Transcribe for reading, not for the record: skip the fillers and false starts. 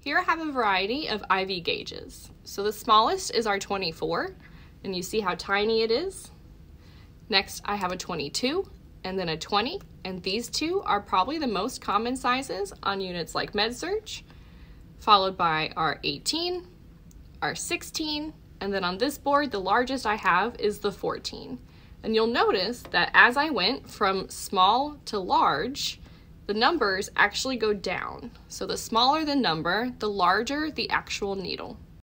Here I have a variety of IV gauges. So the smallest is our 24, and you see how tiny it is. Next, I have a 22, and then a 20, and these two are probably the most common sizes on units like MedSurg, followed by our 18, our 16, and then on this board, the largest I have is the 14. And you'll notice that as I went from small to large, the numbers actually go down. So the smaller the number, the larger the actual needle.